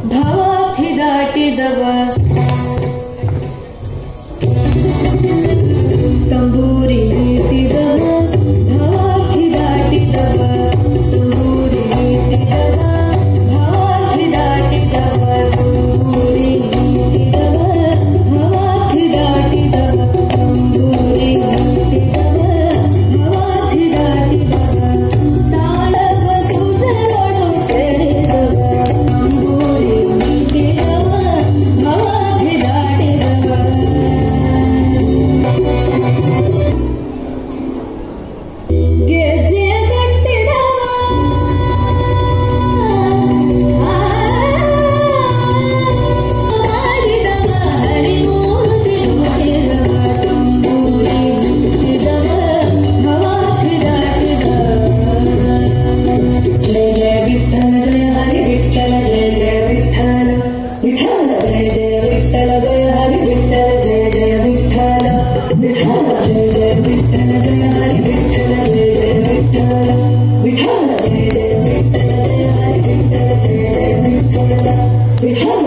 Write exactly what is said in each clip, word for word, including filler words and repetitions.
ಭಾವಾಧಿ ದಾಟಿದವ ತಂಬೂರಿ ಮೀಟಿದವ ಭಾವಾಧಿ ದಾಟಿದವ ತಂಬೂರಿ ಮೀಟಿದವ ಭಾವಾಧಿ ದಾಟಿದವ ತಂಬೂರಿ ಮೀಟಿದವ ಭಾವಾಧಿ ದಾಟಿದವ ತಂಬೂರಿ ಮೀಟಿದವ ಭಾವಾಧಿ ದಾಟಿದವ ತಾಳವ ಸುಧರೊಳು ಸೇರಿದವ ತಂಬೂರಿ ಮೀಟಿದವ ಭಾವಾಧಿ ದಾಟಿದವ ಗೆಜ್ಜೆ ಕಟ್ಟಿದವ ಆಡಿದವ ಹರಿಮೂರ್ತಿ ಮುಟ್ಟಿದವ ತಂಬೂರಿ ಮುಟ್ಟಿದವ ಭಾವಾಧಿ ದಾಟಿದವ ಜಯ ಜಯ ವಿಠಲ ಜಯ ಹರಿ ವಿಠಲ ಜಯ ಜಯ ವಿಠಲ ವಿಠಲ ಜಯ ಜಯ ವಿಠಲ ಜಯ ಹರಿ ವಿಠಲ ಜಯ ಜಯ ವಿಠಲ ವಿಠಲ ಜಯ ಜಯ ವಿಠಲ ಜಯ ಹರಿ ವಿಠಲ ಜಯ ಜಯ ವಿಠಲ ವಿಠಲ ಜಯ ಜಯ ವಿಠಲ ಜಯ ಹರಿ ವಿಠಲ ಜಯ ಜಯ ವಿಠಲ ವಿಠಲ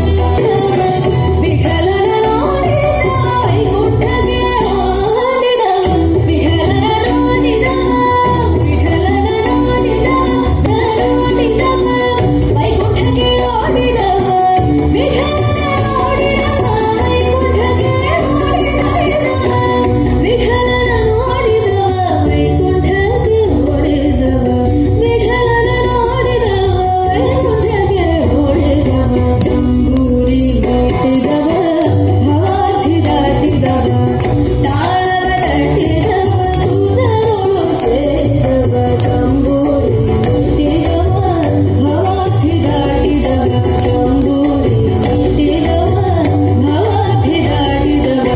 ವಿಠಲನ ನೋಡಿದ ವೈಕುಂಠಗೆ ಓಡಿದವ ವಿಠಲನ ನೋಡಿದವ ವಿಠಲನ ನೋಡಿದ ನೋಡಿದವ ವೈಕುಂಠಗೆ ಓಡಿದವ ವಿಠಲನ ನೋಡಿದವ ವೈಕುಂಠಗೆ ಓಡಿದವ ವಿಠಲನ ನೋಡಿದವ ವೈಕುಂಠಗೆ ಓಡಿದವ ವಿಠಲನ ನೋಡಿದವ ವೈಕುಂಠಗೆ ಓಡಿದವ ತಂಬೂರಿ ಮೀಟಿದವ ಭಾವಾಧಿ ದಾಟಿದವ ತಾಳವ ತಟ್ಟಿದವ ಸುಧರೊಳು ಸೇರಿದವ ತಂಬೂರಿ ಮೀಟಿದವ ಭಾವಾಧಿ ದಾಟಿದವ ತಂಬೂರಿ ಮೀಟಿದವ ಭಾವಾಧಿ ದಾಟಿದವ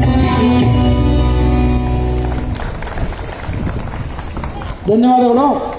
ಧನ್ಯವಾದಗಳು.